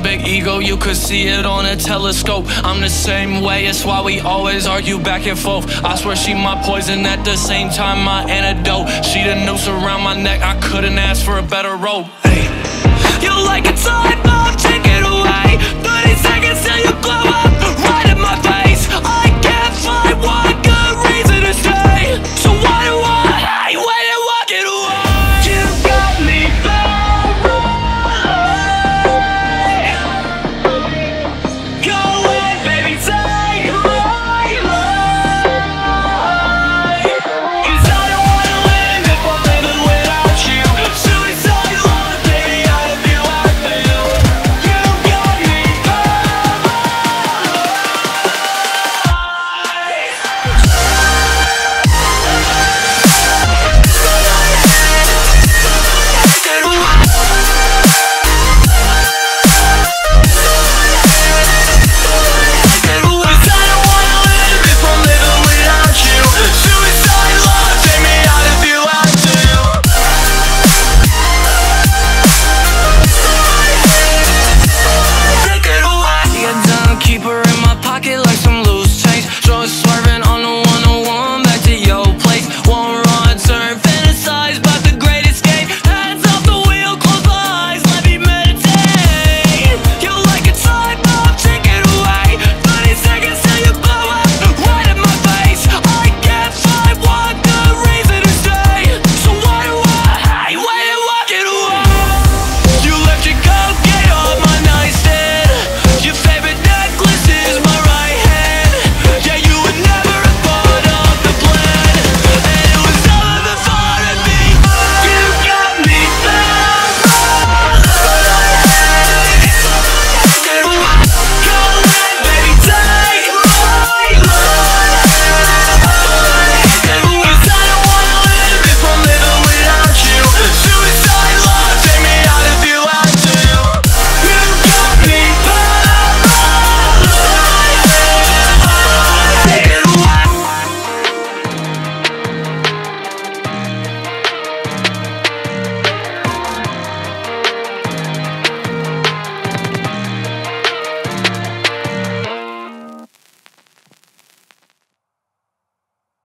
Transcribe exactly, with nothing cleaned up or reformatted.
big ego, you could see it on a telescope. I'm the same way, it's why we always argue back and forth. I swear she my poison, at the same time my antidote. She the noose around my neck, I couldn't ask for a better rope. Hey. You like a time bomb, take it away. Thirty seconds till you blow up.